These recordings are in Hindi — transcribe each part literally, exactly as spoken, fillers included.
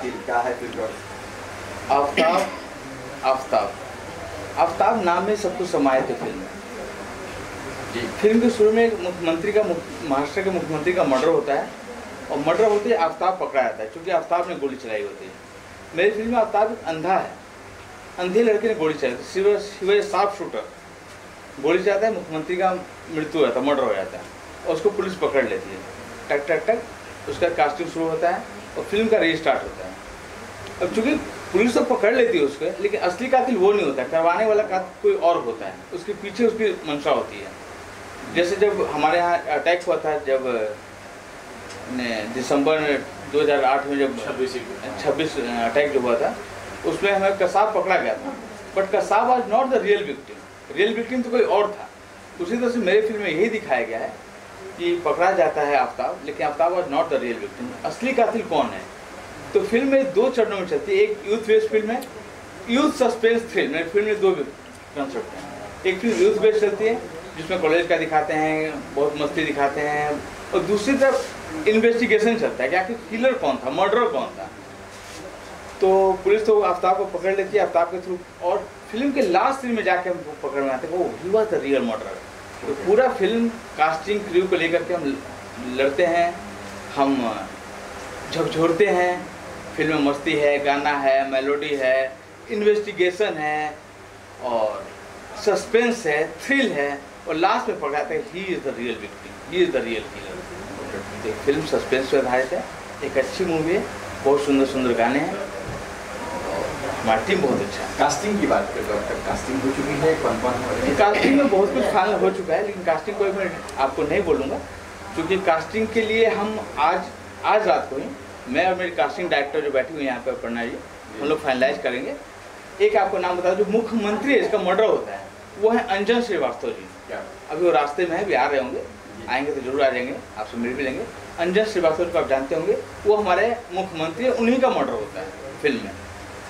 जी क्या है फिल्म? आफ्ताब आफ्ताब आफ्ताब नाम में सब कुछ समाये थे फिल्म में जी। फिल्म के शुरू में एक मुख्यमंत्री का महाराष्ट्र के मुख्यमंत्री का मर्डर होता है और मर्डर होते ही आफ्ताब पकड़ा जाता है क्योंकि आफ्ताब ने गोली चलाई होती है। मेरी फिल्म में आफ्ताब एक अंधा है, अंधे लड़के ने गोली चलाई, शिव साफ शूटर गोली चलाता है, मुख्यमंत्री का मृत्यु हो जाता है, मर्डर हो जाता है और उसको पुलिस पकड़ लेती है। टक टक टक उसका कास्टिंग शुरू होता है और फिल्म का रीस्टार्ट होता है। अब चूंकि पुलिस तो पकड़ लेती है उसको, लेकिन असली कातिल वो नहीं होता, करवाने वाला कातिल कोई और होता है, उसके पीछे उसकी मंशा होती है। जैसे जब हमारे यहाँ अटैक हुआ था, जब दिसंबर दो हज़ार आठ में जब छब्बीस अटैक जो हुआ था, उसमें हमें कसाब पकड़ा गया था, but Kasab was not the real victim, real victim तो कोई और था। उसी तरह से मेरे फिल्म में यही दिखाया गया है कि पकड़ा जाता है आफ्ताब, लेकिन Aftab was not the real victim. असली कातिल कौन है? तो फिल्म में दो चरणों में चलती है। एक यूथ बेस्ड फिल्म है, यूथ सस्पेंस थ्रिल। मेरी फिल्म में दो कंसेप्ट हैं। एक फिल्म यूथ बेस्ड चलती है जिसमें कॉलेज का दिखाते हैं, बहुत मस्ती दिखाते हैं, और दूसरी तरफ इन्वेस्टिगेशन चलता है कि आखिर किलर कौन था, मर्डर कौन था। तो पुलिस तो आफ्ताब को पकड़ लेती है आफ्ताब के थ्रू, और फिल्म के लास्ट सीन में जाके हम पकड़ में आते हैं वो he was the real murder. तो पूरा फिल्म कास्टिंग क्रू को लेकर के हम लड़ते हैं, हम झकझोरते हैं। फिल्म में मस्ती है, गाना है, मेलोडी है, इन्वेस्टिगेशन है और सस्पेंस है, थ्रिल है, और लास्ट में पकड़ाते हैं he is the real victim, he is the real killer. एक फिल्म सस्पेंस पे आधारित है, एक अच्छी मूवी है, बहुत सुंदर सुंदर गाने हैं, हमारी टीम बहुत अच्छा है। कास्टिंग की बात करें तो अब तक कास्टिंग हो चुकी है, कौन कौन हो रही है? कास्टिंग में बहुत कुछ फाइनल हो चुका है, लेकिन कास्टिंग को मैं आपको नहीं बोलूँगा क्योंकि कास्टिंग के लिए हम आज आज रात को ही मैं और मेरी कास्टिंग डायरेक्टर जो बैठी हुई है यहाँ पर अपर्णा जी, हम लोग फाइनलाइज करेंगे। एक आपको नाम बता दूं, जो मुख्यमंत्री है इसका मर्डर होता है वो है अंजन श्रीवास्तव जी। क्या? अभी वो रास्ते में है, भी आ रहे होंगे, आएंगे तो जरूर आ जाएंगे, आपसे मिल भी लेंगे। अंजन श्रीवास्तव को आप जानते होंगे, वो हमारे मुख्यमंत्री है, उन्हीं का मर्डर होता है फिल्म में।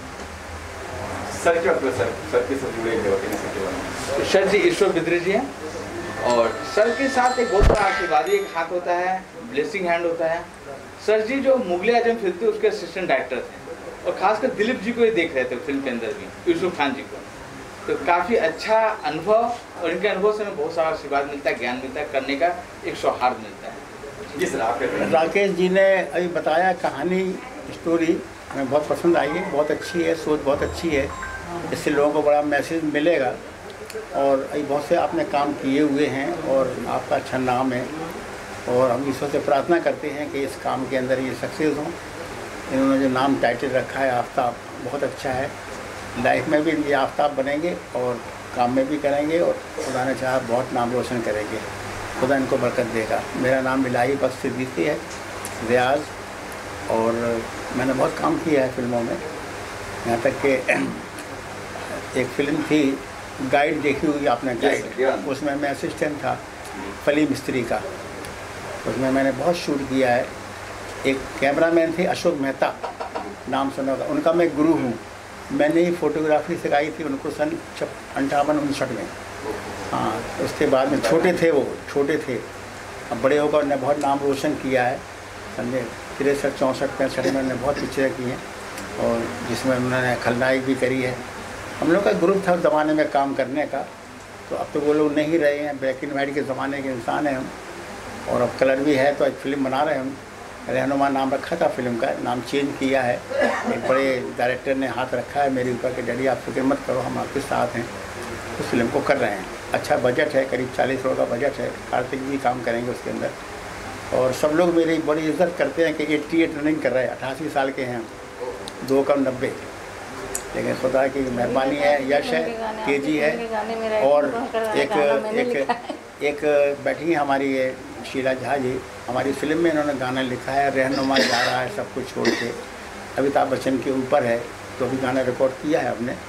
सर क्या सर सर के साथ जुड़े हुए सर जी ईश्वर बिद्री जी हैं, और सर के साथ एक बहुत बड़ा आशीर्वादी एक हाथ होता है, ब्लेसिंग हैंड होता है। सर जी जो मुगले आजम फिल्म थी उसके असिस्टेंट डायरेक्टर थे, और खासकर दिलीप जी को ही देख रहे थे फिल्म के अंदर भी, यूसुफ खान जी को। तो काफ़ी अच्छा अनुभव, और इनके अनुभव से हमें बहुत सारा आशीर्वाद मिलता है, ज्ञान मिलता है, करने का एक सौहार्द मिलता है। जिस राकेश जी ने अभी बताया कहानी, स्टोरी हमें बहुत पसंद आई है, बहुत अच्छी है, सोच बहुत अच्छी है, इससे लोगों को बड़ा मैसेज मिलेगा। और अभी बहुत से आपने काम किए हुए हैं और आपका अच्छा नाम है, और हम ईश्वर से प्रार्थना करते हैं कि इस काम के अंदर ये सक्सेस हों। इन्होंने जो नाम टाइटल रखा है आफ्ताब, बहुत अच्छा है। लाइफ में भी ये आफ्ताब बनेंगे और काम में भी करेंगे, और खुदा ने चाहा बहुत नाम रोशन करेंगे, खुदा इनको बरकत देगा। मेरा नाम मिलाई बस सिद्दीकी है, रियाज, और मैंने बहुत काम किया है फिल्मों में। यहाँ तक कि एक फिल्म थी गाइड, देखी हुई आपने गाइड, उसमें मैं असिस्टेंट था फली मिस्त्री का, उसमें मैंने बहुत शूट किया है। एक कैमरामैन थे अशोक मेहता, नाम सुना होगा, उनका मैं गुरु हूँ। मैंने ही फोटोग्राफी सिखाई थी उनको सन अंठावन उनसठ में। हाँ, उसके बाद में छोटे थे, वो छोटे थे, अब बड़े होकर उन्होंने बहुत नाम रोशन किया है। समझे, तिरसठ चौंसठ पैंसठ में उन्होंने बहुत पिक्चरें की हैं, और जिसमें उन्होंने खलनायक भी करी है। हम लोग का ग्रुप था उस ज़माने में काम करने का, तो अब तो वो लोग नहीं रहे हैं, ब्लैक एंड वाइट के ज़माने के इंसान हैं हम, और अब कलर भी है, तो एक फ़िल्म बना रहे हैं हम। रहनुमा नाम रखा था फिल्म का, नाम चेंज किया है। एक बड़े डायरेक्टर ने हाथ रखा है मेरे ऊपर कि डैडी आप फिक्र मत करो, हम आपके साथ हैं। उस फिल्म को कर रहे हैं, अच्छा बजट है, करीब चालीस करोड़ का बजट है। कार्तिक भी काम करेंगे उसके अंदर, और सब लोग मेरी बड़ी इज्जत करते हैं कि अट्ठासी रनिंग कर रहे हैं, अट्ठासी साल के हैं, दो कम नब्बे। लेकिन खुदा की मेहरबानी है, यश है, तेजी है। और एक एक एक बैठी है हमारी ये शीला झा जी, हमारी फिल्म में इन्होंने गाना लिखा है, रहनुमा जा रहा है सब कुछ छोड़ के, अमिताभ बच्चन के ऊपर है, तो भी गाना रिकॉर्ड किया है हमने।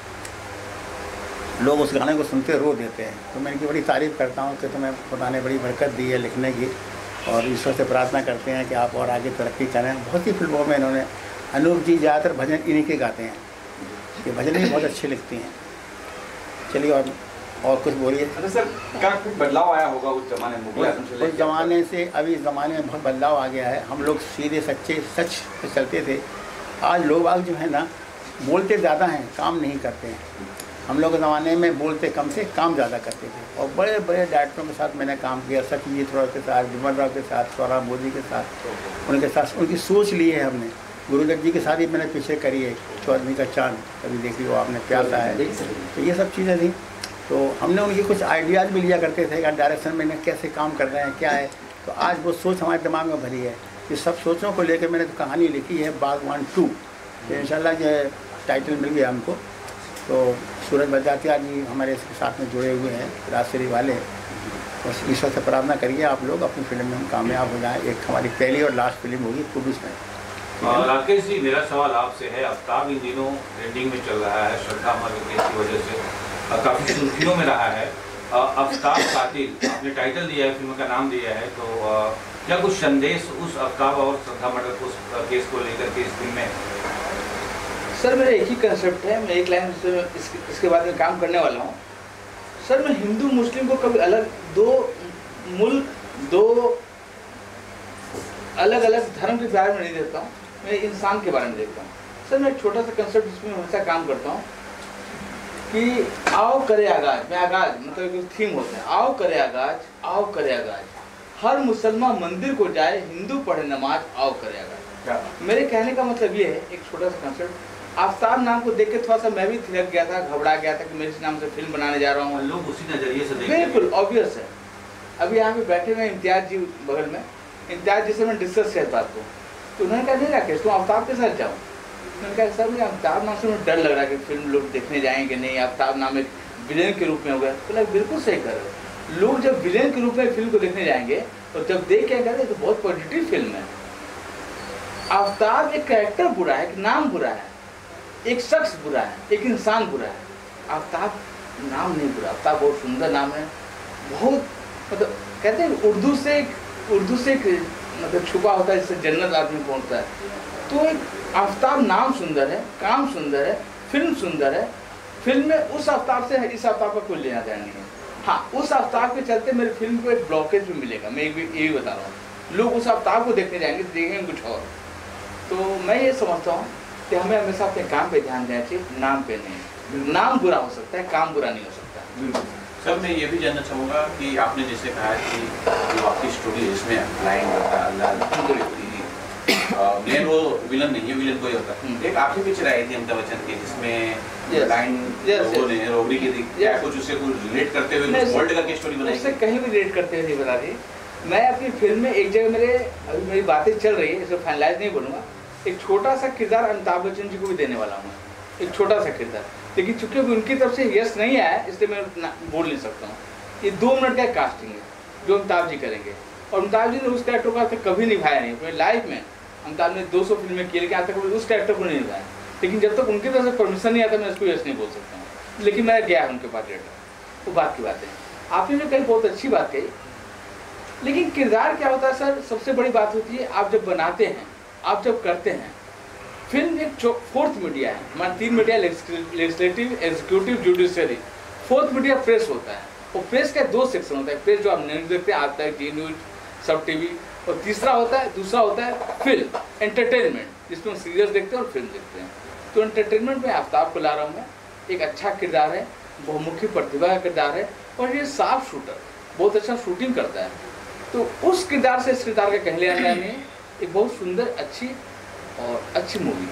लोग उस गाने को सुनते रो देते हैं, तो मैं इनकी बड़ी तारीफ़ करता हूँ कि तुम्हें खुदा ने बड़ी बरकत दी है लिखने की, और ईश्वर से प्रार्थना करते हैं कि आप और आगे तरक्की करें। बहुत सी फिल्मों में इन्होंने, अनूप जी ज़्यादातर भजन इन्हीं के गाते हैं, ये भजन भी बहुत अच्छे लिखती हैं। चलिए और और कुछ बोलिए। अच्छा सर, क्या कुछ बदलाव आया होगा उस जमाने में? उस ज़माने से अभी इस ज़माने में बहुत बदलाव आ गया है। हम लोग सीधे सच्चे सच पे चलते थे, आज लोग आज जो है ना बोलते ज़्यादा हैं, काम नहीं करते हैं। हम लोग के ज़माने में बोलते कम से काम ज़्यादा करते थे, और बड़े बड़े डायरेक्टरों के साथ मैंने काम किया, सत्यजीत राव के साथ, विमल राव के साथ, सौरभ मोदी के साथ, उनके साथ उनकी सोच ली है हमने। गुरुदत्त जी के साथ ही मैंने पीछे करी है, चौधरी का चांद कभी देखी हो आपने, प्यासा है, तो ये सब चीज़ें थी। तो हमने उनकी कुछ आइडियाज़ भी लिया करते थे कि डायरेक्शन में कैसे काम कर रहे हैं, क्या है। तो आज वो सोच हमारे दिमाग में भरी है। ये सब सोचों को लेकर मैंने तो कहानी लिखी है बागवान टू, तो इंशाल्लाह जो टाइटल मिल गया हमको। तो सूरज बजातिया जी हमारे इसके साथ में जुड़े हुए हैं, राजश्री वाले। बस ईश्वर से प्रार्थना करिए आप लोग अपनी फिल्म में हम कामयाब हो जाएं। एक हमारी पहली और लास्ट फिल्म होगी कुबिस में। राकेश जी, मेरा सवाल आपसे है, आफ्ताब इन दिनों ट्रेंडिंग में चल रहा है, श्रद्धा मर केस की वजह से काफ़ी सुर्खियों में रहा है। आफ्ताब कातिल आपने टाइटल दिया है, फिल्म का नाम दिया है, तो क्या कुछ संदेश उस आफ्ताब और श्रद्धा मर्डर को केस को लेकर के इस फिल्म में? सर मेरा एक ही कंसेप्ट है, मैं एक लाइन से इस, इसके बाद में काम करने वाला हूँ। सर मैं हिंदू मुस्लिम को कभी अलग दो मुल्क दो अलग अलग धर्म के बारे में नहीं देखता हूँ, मैं इंसान के बारे में देखता हूँ। सर मैं एक छोटा सा कंसेप्ट जिसमें हमेशा काम करता हूँ कि आओ करे आगाज, मैं आगाज मतलब एक थीम होता है, आओ करे आगाज, आओ करे आगाज, हर मुसलमान मंदिर को जाए, हिंदू पढ़े नमाज, आओ करे आगाज। मेरे कहने का मतलब ये है, एक छोटा सा कंसेप्ट, आफ्ताब नाम को देख के थोड़ा सा मैं भी थिरक गया था, घबरा गया था कि मेरे नाम से फिल्म बनाने जा रहा हूँ। लोग उसी नजरिए से देखते हैं। बिल्कुल ऑब्वियस है। अभी यहाँ पे बैठे हुए इम्तियाज जी बगल में, इम्तियाज जी से मैं डिस्कस किया बात को, तो उन्होंने कहा नहीं राकेश तुम आफ्ताब के साथ जाओ। मैंने कहा सर मुझे आफ्ताब नाम से मुझे डर लग रहा है कि फिल्म लोग देखने जाएंगे नहीं, आफ्ताब नाम एक विलेन के रूप में हो गया। तो बिल्कुल सही कर रहे, लोग जब विलेन के रूप में फिल्म को देखने जाएंगे और जब देख के कहते तो बहुत पॉजिटिव फिल्म है। आफ्ताब एक कैरेक्टर बुरा है, एक नाम बुरा है, एक शख्स बुरा है, एक इंसान बुरा है। आफ्ताब नाम नहीं बुरा, आफ्ताब बहुत सुंदर नाम है, बहुत मतलब कहते हैं उर्दू से उर्दू से मतलब छुपा होता है जिससे जन्नत आदमी पहुंचता है। तो एक आफ्ताब नाम सुंदर है, काम सुंदर है, फिल्म सुंदर है। फिल्म में उस आफ्ताब से इस आफ्ताब का कोई लेना देना नहीं है। हाँ, उस आफ्ताब के चलते मेरी फिल्म को एक ब्लॉकेज भी मिलेगा, मैं ये भी बता रहा हूँ। लोग उस आफ्ताब को देखने जाएंगे तो देखेंगे कुछ और। तो मैं ये समझता हूँ कि हमें हमेशा अपने काम पे ध्यान देना चाहिए, नाम पे नहीं। नाम बुरा हो सकता है, काम बुरा नहीं हो सकता। सर मैं ये भी जानना चाहूँगा कि आपने जैसे कहा कि जो आपकी स्टोरी है इसमें लाइन होता है, मेन वो विलन नहीं है, विलन कोई होता है। एक आखिरी पिक्चर आई थी अमिताभ बच्चन की जिसमें लाइन लोगों ने रोबरी की थी, क्या कुछ उससे कुछ रिलेट करते हुए कुछ वर्ल्ड करके स्टोरी बनाई? उससे कहीं भी रिलेट करते हुए नहीं बता दी। मैं अपनी फिल्म में एक जगह मेरे अभी मेरी बातें चल रही है, इसे फाइनलाइज नहीं बोलूँगा, एक छोटा सा किरदार अमिताभ बच्चन जी को भी देने वाला हूँ, एक छोटा सा किरदार। लेकिन चूंकि उनकी तरफ से यस नहीं आया इसलिए मैं बोल नहीं सकता हूँ। ये दो मिनट का कास्टिंग है जो अमिताभ जी करेंगे, और अमिताभ जी ने उस कैरेक्टर को आज तक कभी निभाया नहीं। अपने लाइफ में अमिताभ ने दो सौ फिल्में की, लेकिन आज तक उस कैरेक्टर को नहीं निभाया। लेकिन जब तक उनकी तरफ से परमिशन नहीं आता मैं इसको यस नहीं बोल सकता हूँ। लेकिन मैं गया उनके पास लेटर, वो बात की बात है। आपने जो कही बहुत अच्छी बात कही, लेकिन किरदार क्या होता है सर, सबसे बड़ी बात होती है आप जब बनाते हैं, आप जब करते हैं। फिल्म एक फोर्थ मीडिया है, हमारा तीन media legislative, executive, judiciary. Fourth media press होता है, और प्रेस का दो सेक्शन होता है। प्रेस जो आप न्यूज़ देखते हैं, आज तक, जी न्यूज, सब टीवी, और तीसरा होता है दूसरा होता है फिल्म एंटरटेनमेंट, जिसमें सीरियल्स देखते हैं और फिल्म देखते हैं। तो एंटरटेनमेंट में आफ्ताब को ला रहा हूँ मैं। एक अच्छा किरदार है, बहुमुखी प्रतिभा का किरदार है, और ये साफ शूटर, बहुत अच्छा शूटिंग करता है। तो उस किरदार से इस किरदार का कह लिया मैंने, एक बहुत सुंदर, अच्छी और अच्छी मूवी।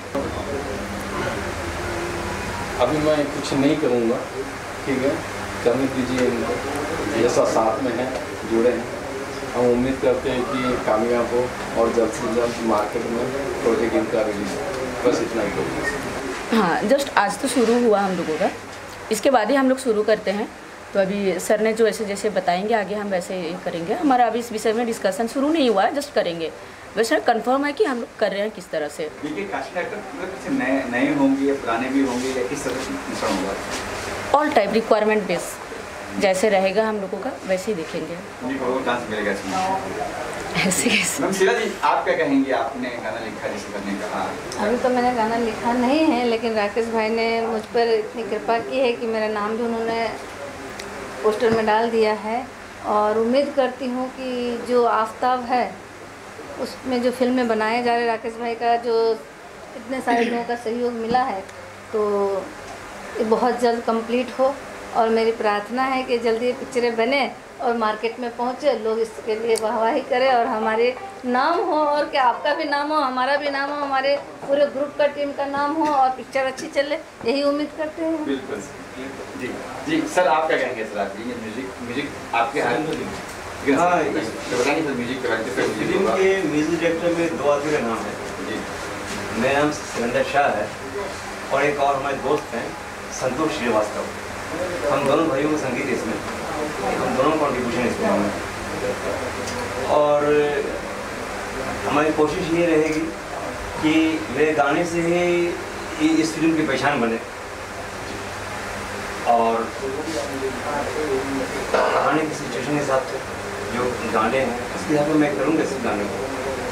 अभी मैं कुछ नहीं करूँगा, ठीक है, करने दीजिए इनको, जैसा साथ में है, जुड़े हैं। हम उम्मीद करते हैं कि कामयाब हो और जल्द से जल्द मार्केट में प्रोजेक्ट इनका रिलीज, बस इतना ही करूँगा। हाँ, जस्ट आज तो शुरू हुआ हम लोगों का, इसके बाद ही हम लोग शुरू करते हैं। तो अभी सर ने जो ऐसे जैसे बताएंगे आगे हम वैसे करेंगे। हमारा अभी इस विषय में डिस्कशन शुरू नहीं हुआ है, जस्ट करेंगे। वैसे कंफर्म है कि हम लोग कर रहे हैं किस तरह से। देखिए कास्ट एक्टर मतलब किसी नए नए होंगे या पुराने भी होंगे या किस तरह से मिश्रण होगा? ऑल टाइप रिक्वायरमेंट बेस जैसे रहेगा हम लोगों का वैसे ही देखेंगे। चांस मिलेगा इसमें? ऐसे कैसे? मैम शीला जी आप क्या कहेंगे, आपने गाना लिखा जिसे करने कहा? अभी तो मैंने गाना लिखा नहीं है, लेकिन राकेश भाई ने मुझ पर इतनी कृपा की है कि मेरा नाम भी उन्होंने पोस्टर में डाल दिया है। और उम्मीद करती हूँ कि जो आफ्ताब है उसमें जो फिल्में बनाए जा रहे राकेश भाई का जो इतने सारे लोगों का सहयोग मिला है, तो ये बहुत जल्द कंप्लीट हो और मेरी प्रार्थना है कि जल्दी ये पिक्चरें बने और मार्केट में पहुँचे, लोग इसके लिए वाहवाही करें और हमारे नाम हो, और क्या आपका भी नाम हो, हमारा भी नाम हो, हमारे पूरे ग्रुप का टीम का नाम हो और पिक्चर अच्छी चले, यही उम्मीद करते हैं। बिल्कुल जी जी सर, आप क्या कहेंगे सर? आप ये म्यूजिक म्यूजिक आपके हाथ में हाँ, बताइए सर म्यूजिक के बारे में। फिल्म के म्यूजिक डायरेक्टर में दो आदमी का नाम है जी। मेरा नाम सिकंदर शाह है और एक और हमारे दोस्त हैं संतोष श्रीवास्तव। हम दोनों भाइयों का संगीत है इसमें, हम दोनों कॉन्ट्रीब्यूशन इसमें है। और हमारी कोशिश ये रहेगी कि मेरे गाने से ही इस फिल्म की पहचान बने और कहानी की सिचुएशन के हिसाब से जो गाने हैं इसके हिसाब से मैं करूँगा इस गाने को।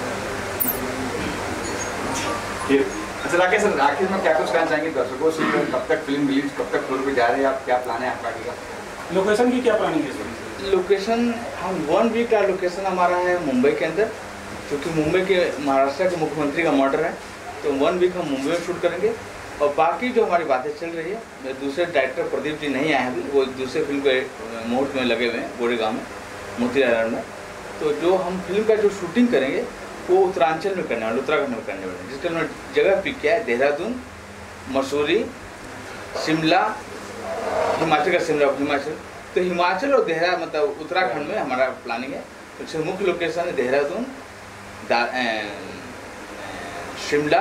अच्छा राकेश सर, आखिर में क्या कुछ कहना चाहेंगे दर्शकों से? कब तक फिल्म रिलीज, कब तक फ्लोर पे जा रहे हैं आप, क्या प्लान है आपका आगे का? लोकेशन की क्या प्लानिंग है? लोकेशन हम वन वीक का लोकेशन हमारा है मुंबई के अंदर, क्योंकि मुंबई के महाराष्ट्र के मुख्यमंत्री का मर्डर है, तो वन वीक हम मुंबई में शूट करेंगे। और बाकी जो हमारी बातें चल रही है, दूसरे डायरेक्टर प्रदीप जी नहीं आए हैं अभी, वो दूसरे फिल्म के मुहूर्त में लगे हुए हैं गोरेगांव में, मोतीलाल में। तो जो हम फिल्म का जो शूटिंग करेंगे वो उत्तरांचल में करने वाले, उत्तराखंड में करने वाले, जिसके उन्होंने जगह पिक किया है देहरादून, मसूरी, शिमला, हिमाचल का शिमला हिमाचल। तो हिमाचल और देहरा मतलब उत्तराखंड में हमारा प्लानिंग है। तो मुख्य लोकेशन है देहरादून, शिमला,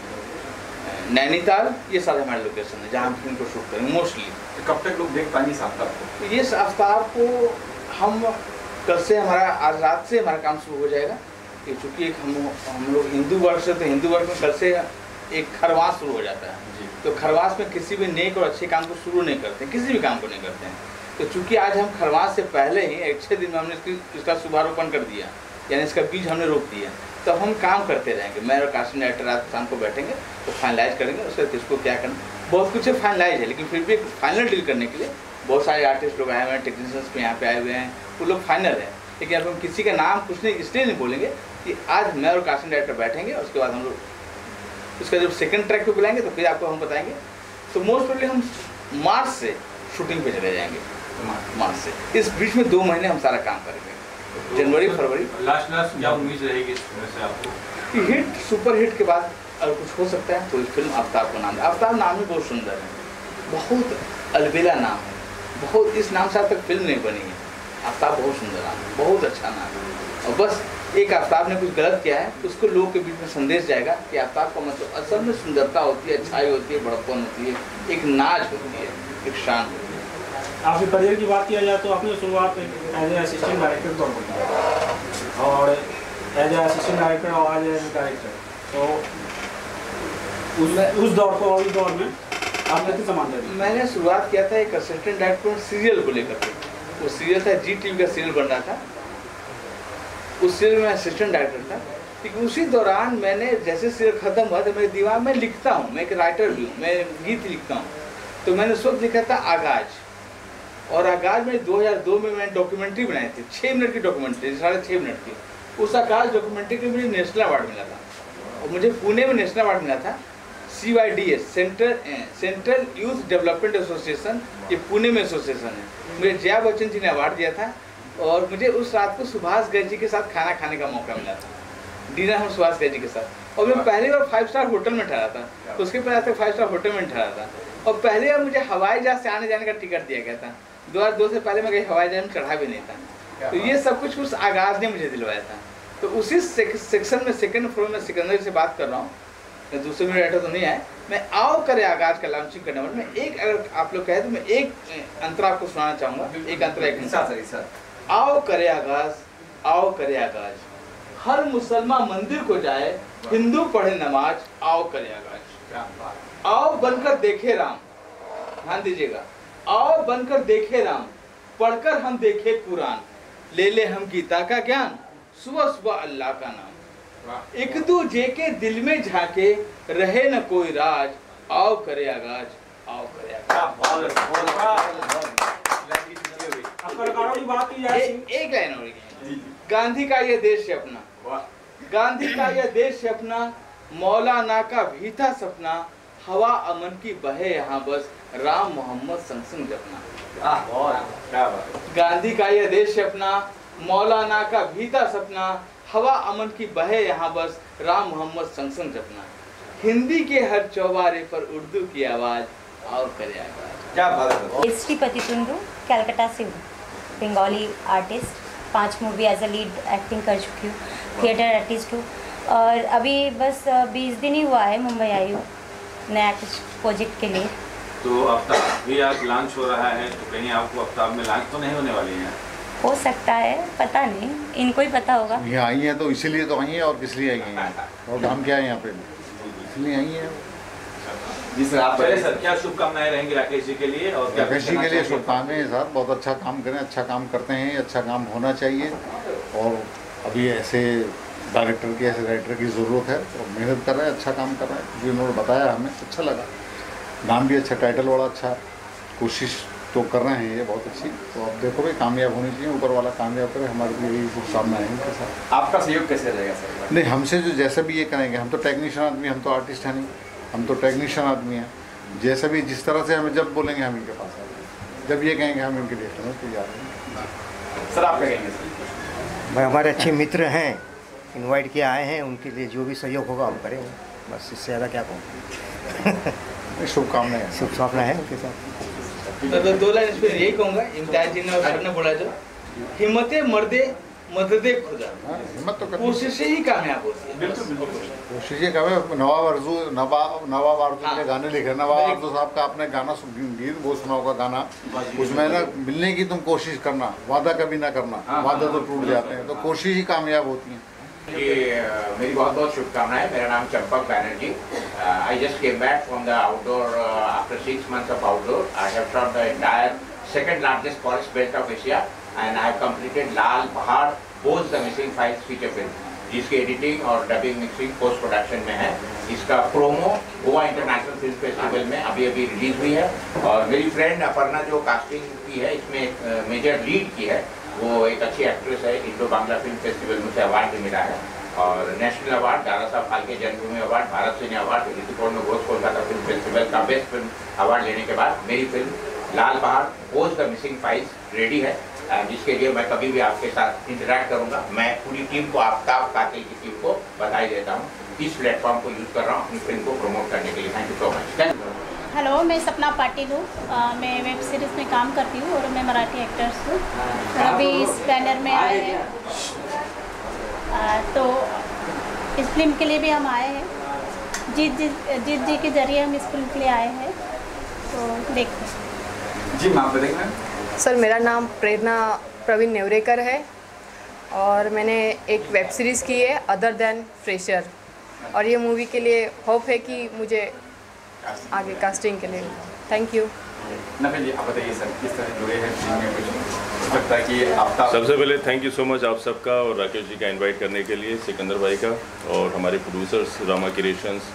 नैनीताल, ये सारे हमारे लोकेशन है जहाँ हम फिल्म को शूट करेंगे मोस्टली। तो कब तक लोग देख पाएंगे इस आफ्ताब को? तो ये आफ्ताब को हम कल से, हमारा आज रात से हमारा काम शुरू हो जाएगा, क्योंकि एक हम हम लोग हिंदू वर्ष से, तो हिंदू वर्ष में कल से एक खरवास शुरू हो जाता है। तो खरवास में किसी भी नेक और अच्छे काम को शुरू नहीं करते, किसी भी काम को नहीं करते हैं। तो चूंकि आज हम खरवास से पहले ही एक छः दिन में हमने इसकी इसका शुभारोपण कर दिया, यानी इसका बीज हमने रोक दिया, तो हम काम करते रहेंगे। मैं और कास्टिंग डायरेक्टर रात शाम को बैठेंगे तो फाइनलाइज करेंगे उसके बाद इसको क्या करना। बहुत कुछ फाइनलाइज है, लेकिन फिर भी फाइनल डील करने के लिए बहुत सारे आर्टिस्ट लोग आए हुए हैं, टेक्नीशियंस भी यहाँ पे आए हुए हैं, वो लोग फाइनल है। लेकिन अब हम किसी का नाम कुछ नहीं इसलिए नहीं बोलेंगे कि आज मैं और कास्टिंग डायरेक्टर बैठेंगे और उसके बाद हम लोग उसका जब सेकंड ट्रैक पे बुलाएंगे तो फिर आपको हम बताएंगे। तो मोस्ट प्रोबेबली हम मार्च से शूटिंग पे चले जाएंगे, मार्च से। इस बीच में दो महीने हम सारा काम करेंगे, जनवरी फरवरी। लास्ट लास्ट क्या उम्मीद रहेगी इस फिल्म से आपको? कि हिट, सुपर हिट के बाद अगर कुछ हो सकता है तो इस फिल्म आफ्ताब का नाम है। आफ्ताब नाम ही बहुत सुंदर है, बहुत अलबेला नाम है, बहुत इस नाम से आज तक फिल्म नहीं बनी है। आफ्ताब बहुत सुंदर नाम है, बहुत अच्छा नाम है। और बस एक आफ्ताब ने कुछ गलत किया है तो उसको लोगों के बीच में संदेश जाएगा कि आफ्ताब का मतलब असल में सुंदरता होती है, अच्छाई होती है, बड़प्पन होती है, एक नाज होती है, एक शान होती है। आपके करियर की बात किया जाए तो आपने शुरुआत एज ए असिस्टेंट डायरेक्टर तौर पर की और एज ए असिस्टेंट डायरेक्टर और आज एज ए डायरेक्टर, तो उस उस दौर को और इस दौर में आपने किस समानता दी? मैंने शुरुआत किया था एक असिस्टेंट डायरेक्टर सीरियल को लेकर के। वो सीरियल था, जी टीवी का सीरियल बन रहा था, उस सीरियल में असिस्टेंट डायरेक्टर था। लेकिन उसी दौरान मैंने जैसे सीरियल खत्म हुआ तो मेरे दिमाग में लिखता हूँ, मैं एक राइटर भी हूँ, मैं गीत लिखता हूँ। तो मैंने उस वक्त लिखा था आगाज, और आगाज में दो हज़ार दो में मैंने डॉक्यूमेंट्री बनाई थी, छः मिनट की डॉक्यूमेंट्री, साढ़े छः मिनट की। उस आगाज डॉक्यूमेंट्री के मुझे नेशनल अवार्ड मिला था, और मुझे पुणे में नेशनल अवार्ड मिला था। C Y D S central central youth development association, ये पुणे में एसोसिएशन है। मुझे जया बच्चन जी ने अवार्ड दिया था, और मुझे उस रात को सुभाष गर्ग जी के साथ खाना खाने का मौका मिला था, डिनर हम सुभाष गर्ग जी के साथ। और मैं पहली बार फाइव स्टार होटल में ठहरा था, तो उसके पहले तक फाइव स्टार होटल में ठहरा था। और पहली बार मुझे हवाई जहाज से आने जाने का टिकट दिया गया था। दो हज़ार दो से पहले मैं कहीं हवाई जहाज में चढ़ा भी नहीं था। तो ये सब कुछ उस आगाज ने मुझे दिलवाया था। तो उसी सेक्शन में सेकंड फ्लोर में सिकंदर से बात कर रहा हूँ, दूसरे में बैठा तो नहीं आए। मैं आओ करे आगाज का लॉन्चिंग करने वाला, मैं एक अगर आप लोग कहे तो मैं एक अंतरा आपको सुनाना चाहूँगा, एक अंतरा एक सर। आओ करे आगाज, आओ करे आगाज, हर मुसलमान मंदिर को जाए, हिंदू पढ़े नमाज, आओ करे आगाज। आओ बनकर देखे राम, ध्यान दीजिएगा, आओ बनकर देखे राम, पढ़कर हम देखे कुरान, ले ले हम गीता का ज्ञान, सुबह सुबह अल्लाह का नाम, एक दूजे के दिल में झांके, रहे न कोई राज, आओ करे आगाज, आओ करे आगाज। बात की जाए एक लाइन और गांधी का यह देश है अपना, गांधी का यह देश है अपना, मौलाना का भी था सपना, हवा अमन की बहे यहाँ बस, राम मोहम्मद संग संग जपना। गांधी का ये देश अपना, मौलाना का भी था सपना, हवा अमन की बहे यहाँ बस, राम मोहम्मद संग संग जपना। हिंदी के हर चौबारे पर उर्दू की आवाज और करे आवाज। क्या बात है। श्रीपति तुंडू कलकत्ता से हूँ, बंगाली आर्टिस्ट, पांच movie as a lead acting कर चुकी हूँ, थिएटर आर्टिस्ट हूँ और अभी बस बीस दिन ही हुआ है मुंबई आई हूँ नया कुछ प्रोजेक्ट के लिए। तो आफ्ताब भी आज लॉन्च हो रहा है, तो कहीं आपको आफ्ताब में लॉन्च तो नहीं होने वाली है? हो सकता है, पता नहीं, इनको ही पता होगा। ये आई हैं तो इसीलिए तो आई हैं, और किस लिए आई हैं और काम क्या है यहाँ पे, इसलिए आई हैं। जी सर, आप चलिए सर, क्या शुभकामनाएं रहेंगी राकेश जी के लिए? और राकेश जी के लिए शुभकामनाएं सर, बहुत अच्छा काम करें, अच्छा काम करते हैं, अच्छा काम होना चाहिए और अभी ऐसे डायरेक्टर की, ऐसे राइटर की ज़रूरत है और मेहनत कर रहे हैं, अच्छा काम कर रहे हैं। जो उन्होंने बताया हमें अच्छा लगा, नाम भी अच्छा, टाइटल बड़ा अच्छा, कोशिश तो कर रहे हैं ये बहुत अच्छी। तो अब देखो भाई कामयाब होनी चाहिए, ऊपर वाला कामयाब करे, हमारे लिए यही शुभकामनाएं हैं उनके साथ। आपका सहयोग कैसे रहेगा सर? नहीं, हमसे जो जैसा भी ये करेंगे, हम तो टेक्नीशियन आदमी, हम तो आर्टिस्ट हैं नहीं, हम तो टेक्नीशियन आदमी हैं, जैसा भी जिस तरह से हमें जब बोलेंगे हम इनके पास आ जाएंगे, जब ये कहेंगे हम इनके लिए समझ तैयार हैं। सर आप क्या कहेंगे सर? भाई हमारे अच्छे मित्र हैं, इनवाइट किए आए हैं, उनके लिए जो भी सहयोग होगा हम करेंगे, बस इससे ज़्यादा क्या कहूँ। शुभकामनाएं शुभकामनाएं हैं उनके साथ। तो, तो दो लाइन इसमें यही कहूँगा, इम्तियाज जी ने और सर ने बोला जो हिम्मते मर्दे मददे खुदा, हिम्मत तो कोशिश ही कामयाब होती है। बिल्कुल कोशिश ये करें। नवाब अर्जू नवाब नवाब अर्जू के गाने लिखे, नवाब अर्जू साहब का आपने गाना गीत वो सुना होगा गाना, उसमें ना मिलने की तुम कोशिश करना, वादा कभी ना करना, वादा तो टूट जाते हैं, तो कोशिश ही कामयाब होती है। ये मेरी बहुत बहुत शुभकामनाएं। मेरा नाम Champak Banerjee. I just came back from the outdoor after six months of outdoor. I have shot the entire second largest forest belt of Asia and I have completed Lal Pahad both the missing files feature film, जिसकी एडिटिंग और डबिंग मिक्सिंग पोस्ट प्रोडक्शन में है। इसका promo Goa international film festival में अभी अभी रिलीज हुई है और मेरी फ्रेंड अपर्णा जो कास्टिंग की है इसमें मेजर लीड की है, वो एक अच्छी एक्ट्रेस है। इंडो बांग्ला फिल्म फेस्टिवल में से अवार्ड भी मिला है और नेशनल अवार्ड, दादा Saheb Phalke Janmabhoomi award, Bharat cine award, Rituparno Ghosh Kolkata film festival का बेस्ट फिल्म अवार्ड लेने के बाद मेरी फिल्म Lal Pahad both the missing files ready है, जिसके लिए मैं कभी भी आपके साथ इंटरैक्ट करूंगा। मैं पूरी टीम को, आफ्ताब कातिल की टीम को बधाई देता हूँ, इस प्लेटफॉर्म को यूज़ कर रहा हूँ अपनी फिल्म को प्रमोट करने के लिए। Thank you so much. Thank you. Hello, मैं सपना पाटिल हूँ, मैं वेब सीरीज़ में काम करती हूँ और मैं मराठी एक्टर्स हूँ। अभी इस बैनर में आए हैं, तो इस फिल्म के लिए भी हम आए हैं। जीत जी जीत जी के जरिए हम इस फिल्म के लिए आए हैं, तो देखते हैं। जी माँ बताइए। सर मेरा नाम प्रेरणा प्रवीण नेवरेकर है और मैंने एक वेब सीरीज़ की है अदर देन फ्रेशर, और ये मूवी के लिए होप है कि मुझे आगे कास्टिंग के लिए। Thank you. नफील जी आप बताइए सर, किस तरह जुड़े हैं फिल्म में, कुछ लगता है कि आफ्ताब? सबसे पहले थैंक यू सो मच आप सबका और राकेश जी का इनवाइट करने के लिए, सिकंदर भाई का और हमारे producers Rama creations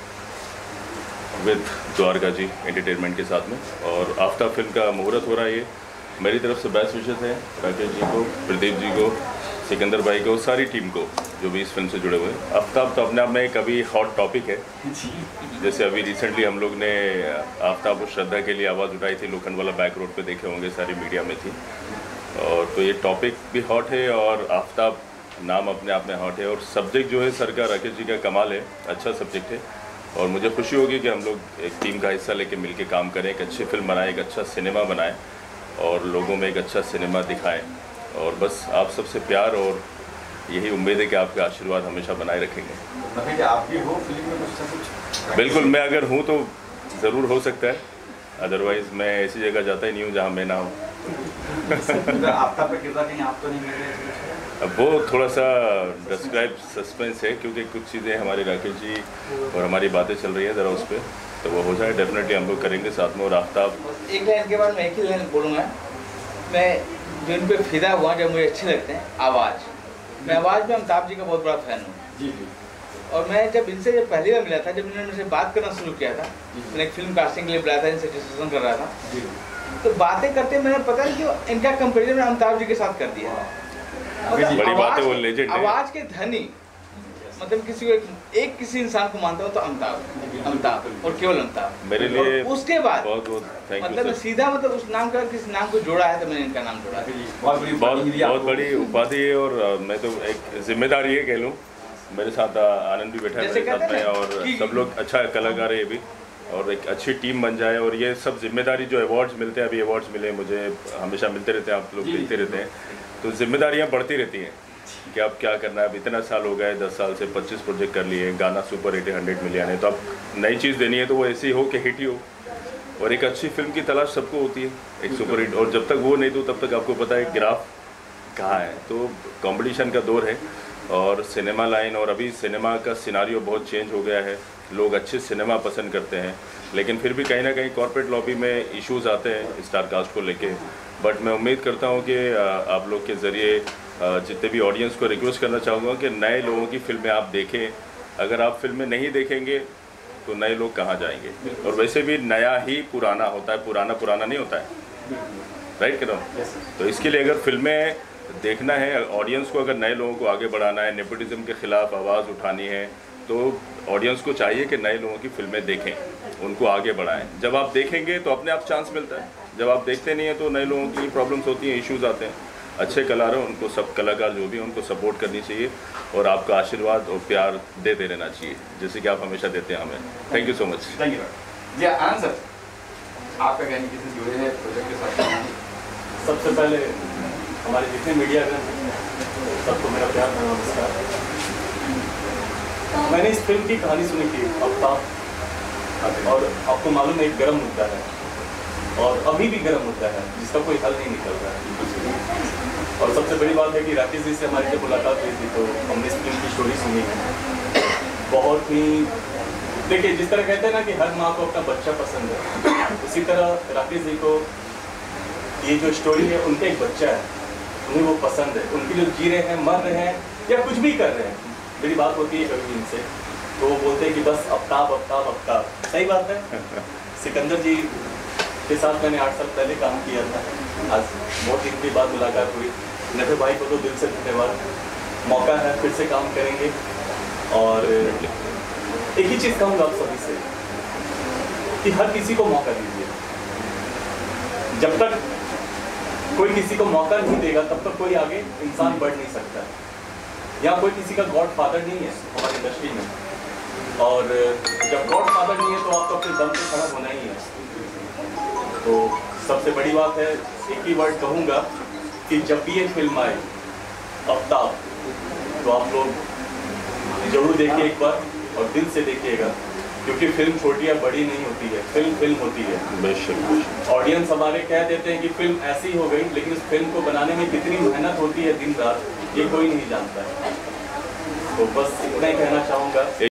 with Dwarka ji entertainment के साथ में। और आफ्ताब फिल्म का मुहूर्त हो रहा है, ये मेरी तरफ से बेस्ट विशेस हैं राकेश जी को, प्रदीप जी को, सिकंदर भाई को, सारी टीम को जो भी इस फिल्म से जुड़े हुए हैं। आफ्ताब तो अपने आप में एक अभी हॉट टॉपिक है, जैसे अभी रिसेंटली हम लोग ने आफ्ताब और श्रद्धा के लिए आवाज़ उठाई थी, लोखंड वाला बैक रोड पे देखे होंगे, सारी मीडिया में थी। और तो ये टॉपिक भी हॉट है और आफ्ताब नाम अपने आप में हॉट है और सब्जेक्ट जो है सर का, राकेश जी का कमाल है, अच्छा सब्जेक्ट है। और मुझे खुशी होगी कि हम लोग एक टीम का हिस्सा लेके मिल के काम करें, एक अच्छी फिल्म बनाएं, एक अच्छा सिनेमा बनाएं और लोगों में एक अच्छा सिनेमा दिखाएं। और बस आप सबसे प्यार और यही उम्मीद है कि आपके आशीर्वाद हमेशा बनाए रखेंगे। नफील जी आप भी हो फिल्म में कुछ ना कुछ? बिल्कुल, मैं अगर हूँ तो ज़रूर हो सकता है, अदरवाइज़ मैं ऐसी जगह जाता ही नहीं हूँ जहाँ मैं ना हूँ। आफ्ताब का किरदार कहीं आप तो नहीं मिल रहे? अब वो थोड़ा सा डिस्क्राइब सस्पेंस है क्योंकि कुछ चीज़ें हमारे राकेश जी और हमारी बातें चल रही है ज़रा उस पर, तो वो हो जाए डेफिनेटली हम लोग करेंगे साथ में। और आफ्ताब एक लाइन के बाद मैं एक ही लाइन बोलूँगा, मैं जो इन पर फिदा हुआ, जब मुझे अच्छे लगते हैं आवाज़, मैं आवाज़ में अमिताभ जी का बहुत बड़ा फ़ैन हूँ जी जी। और मैं जब इनसे जब पहली बार मिला था, जब इन्होंने मुझसे बात करना शुरू किया था, मैंने एक फिल्म कास्टिंग के लिए बुलाया था, इनसे डिस्कशन कर रहा था जी, तो बातें करते मैंने पता नहीं क्यों इनका कंपेरिजन अमिताभ जी के साथ कर दिया। बड़ी बात है, वो लेजेंड है। आवाज़ के धनी मतलब किसी को एक, एक किसी इंसान को मानता हूँ तो अमिताभ अमिताभ और केवल अमिताभ मेरे लिए उसके बाद बहुत बहुत थैंक यू मतलब सीधा मतलब उस नाम का किस नाम को जोड़ा है तो मैंने इनका नाम जोड़ा है। बहुत बड़ी बहुत बड़ी उपाधि है और आ, मैं तो एक जिम्मेदारी है कह लूँ। मेरे साथ आ, आनंद भी बैठा है मेरे साथ में और सब लोग अच्छा कलाकार है ये भी और एक अच्छी टीम बन जाए और ये सब जिम्मेदारी जो अवार्ड्स मिलते हैं अभी अवार्ड्स मिले मुझे हमेशा मिलते रहते हैं, आप लोग देखते रहते हैं, तो जिम्मेदारियाँ बढ़ती रहती हैं कि अब क्या करना है। अब इतना साल हो गए, दस साल से पच्चीस प्रोजेक्ट कर लिए, गाना सुपर हिट हंड्रेड मिलियन है, तो अब नई चीज़ देनी है तो वो ऐसी हो कि हिट ही हो। और एक अच्छी फिल्म की तलाश सबको होती है, एक सुपर हिट, और जब तक वो नहीं तो तब तक आपको पता है ग्राफ कहाँ है। तो कंपटीशन का दौर है और सिनेमा लाइन और अभी सिनेमा का सिनारियो बहुत चेंज हो गया है। लोग अच्छे सिनेमा पसंद करते हैं लेकिन फिर भी कहीं ना कहीं कॉर्पोरेट लॉबी में इश्यूज आते हैं स्टार कास्ट को लेके। बट मैं उम्मीद करता हूँ कि आप लोग के ज़रिए जितने भी ऑडियंस को रिक्वेस्ट करना चाहूँगा कि नए लोगों की फिल्में आप देखें। अगर आप फिल्में नहीं देखेंगे तो नए लोग कहाँ जाएंगे। और वैसे भी नया ही पुराना होता है, पुराना पुराना नहीं होता है, राइट करो। तो इसके लिए अगर फिल्में देखना है ऑडियंस को, अगर नए लोगों को आगे बढ़ाना है, नेपोटिज्म के ख़िलाफ़ आवाज़ उठानी है, तो ऑडियंस को चाहिए कि नए लोगों की फिल्में देखें, उनको आगे बढ़ाएं। जब आप देखेंगे तो अपने आप चांस मिलता है, जब आप देखते नहीं हैं तो नए लोगों की प्रॉब्लम्स होती हैं, इश्यूज़ आते हैं। अच्छे कलाकार हैं, उनको सब कलाकार जो भी हैं उनको सपोर्ट करनी चाहिए और आपका आशीर्वाद और प्यार देते रहना चाहिए जैसे कि आप हमेशा देते हैं हमें। Thank you so much. Thank you ji. Anand sir, आपका कहने किसी जुड़े हैं प्रोजेक्ट के साथ? सबसे पहले हमारे जितने मीडिया हैं सबको मेरा प्यार भरा नमस्कार। मैंने इस फिल्म की कहानी सुनी थी आफ्ताब, और आपको मालूम है एक गर्म मुद्दा है और अभी भी गर्म मुद्दा है जिसका कोई हल नहीं निकल रहा है। और सबसे बड़ी बात है कि राकेश जी से हमारी जब मुलाकात हुई थी तो हमने इस फिल्म की स्टोरी सुनी है। बहुत ही देखिए, जिस तरह कहते हैं ना कि हर माँ को अपना बच्चा पसंद है, उसी तरह राकेश जी को ये जो स्टोरी है उनका एक बच्चा है, उन्हें वो पसंद है। उनके जो जी रहे हैं, मर रहे हैं या कुछ भी कर रहे हैं, मेरी बात होती है कभी इनसे तो वो बोलते हैं कि बस आफ्ताब आफ्ताब आफ्ताब। सही बात है। सिकंदर जी के साथ मैंने आठ साल पहले काम किया था, आज बहुत दिन के बाद मुलाकात हुई। नफे भाई को तो दिल से धन्यवाद, मौका है फिर से काम करेंगे। और एक ही चीज़ कहूँगा आप सभी से कि हर किसी को मौका दीजिए। जब तक कोई किसी को मौका नहीं देगा तब तक कोई आगे इंसान बढ़ नहीं सकता। यहाँ कोई किसी का गॉड फादर नहीं है हमारी इंडस्ट्री में, और जब गॉड फादर नहीं है तो आपको अपने दम पे खड़ा होना ही है। तो सबसे बड़ी बात है, एक ही वर्ड कहूँगा कि जब भी ये फिल्म आए आफ्ताब, तो आप लोग जरूर देखिए एक बार और दिल से देखिएगा, क्योंकि फिल्म छोटी या बड़ी नहीं होती है, फिल्म फिल्म होती है। ऑडियंस हमारे कह देते हैं कि फिल्म ऐसी हो गई, लेकिन उस फिल्म को बनाने में कितनी मेहनत होती है दिन रात, ये कोई नहीं जानता है। तो बस इतना ही कहना चाहूँगा।